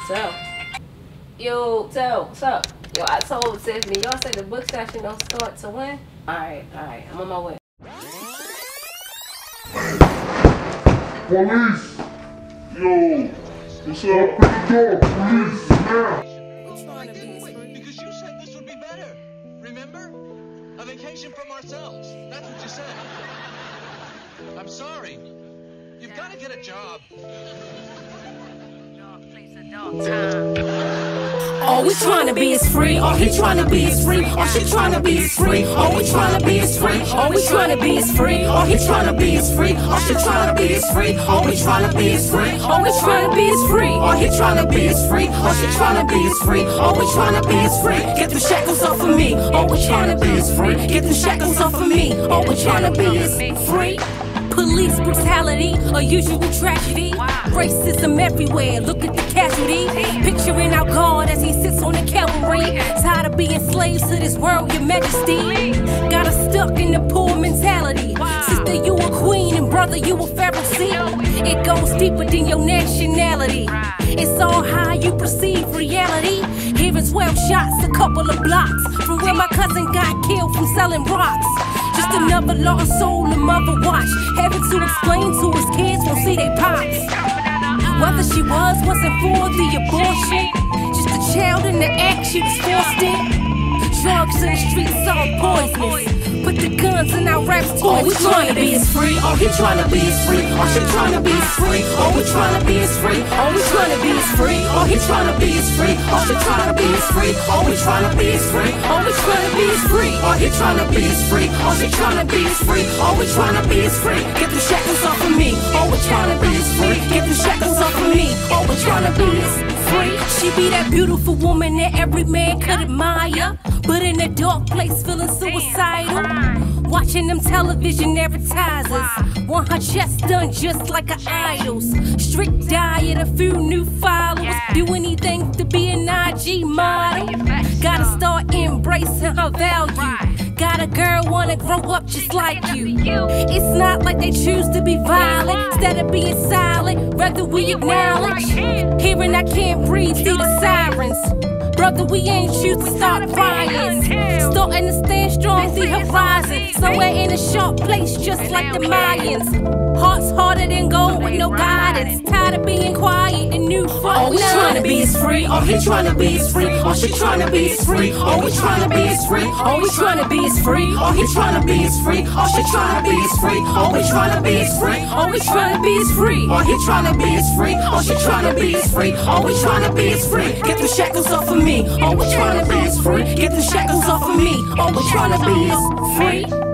So, yo, what's up? Yo, I told Tiffany, y'all say the book session don't start till when? Alright, I'm on my way. Police! Yo, what's up? Police, now! Because you said this would be better. Remember? A vacation from ourselves. That's what you said. I'm sorry. You've got to get a job. All we tryna be is free. All he tryna be is free. All she tryna be is free. All we tryna be is free. All we tryna be is free. All he tryna be is free. All she tryna be is free. All we tryna be is free. All we tryna be is free. All he tryna be is free. All she tryna be is free. All we tryna be is free. Get the shackles off of me. All we tryna be is free. Get the shackles off of me. All we tryna be is free. Police brutality, a usual tragedy. Racism everywhere, look at the casualty. Picturing our God as he sits on the cavalry. Tired of being slaves to this world, your majesty. Got us stuck in the poor mentality. Sister, you a queen, and brother, you a Pharisee. It goes deeper than your nationality. It's all how you perceive reality. Hearing 12 shots, a couple of blocks from where my cousin got killed from selling rocks. Just another lost soul a mother watch. Having to explain to his kids won't see they pops. Whether she wasn't for the abortion. Just a child in the act she was forced in. Drugs in the streets all poisonous. Put the guns in our raps too. All we tryna be is free. All he tryna be is free. All she tryna be is free. All we tryna be is free. All we tryna be is free. All he tryna be is free. All she tryna be is free. All we tryna be is free. All we tryna be is free. All he tryna be is free. All she tryna be is free. All we tryna be is free. Get the shackles off of me. All we tryna be is free. Get the shackles off of me. All we tryna be is free. She be that beautiful woman that every man could admire, but in a dark place feeling suicidal. Watching them television advertisers, want her chest done just like her idols. Strict diet, a few new followers, do anything to be an IG model. Gotta start embracing her value. Got a girl wanna grow up just like you. It's not like they choose to be violent. Instead of being silent, rather we acknowledge. Hearing I can't breathe, see the sirens. Brother, we ain't choose to start riots. Starting to stand strong, see horizon. Somewhere in a sharp place, just like the Mayans. Hearts harder than gold with no guidance. Tired of being quiet and new folk. All we tryna be is free. All he tryna be is free. All she tryna be is free. All we tryna be is free. All we tryna be is free. All he tryna be is free. All she tryna be is free. All we tryna be is free. All we tryna be is free. All he tryna be is free. All she tryna be is free. All we tryna be is free. Get the shackles off of me. All we tryna be is free. Get the shackles off of me. All we tryna be is free.